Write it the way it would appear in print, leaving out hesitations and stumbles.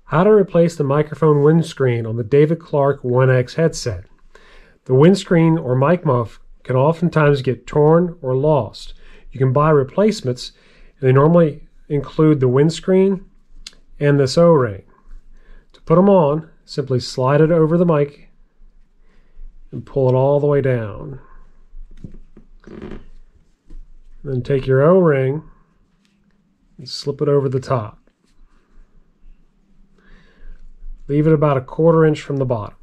How to replace the microphone windscreen on the David Clark 1X headset. The windscreen or mic muff can oftentimes get torn or lost. You can buy replacements, and they normally include the windscreen and this O-ring. To put them on, simply slide it over the mic and pull it all the way down. Then take your O-ring and slip it over the top. Leave it about a 1/4 inch from the bottom.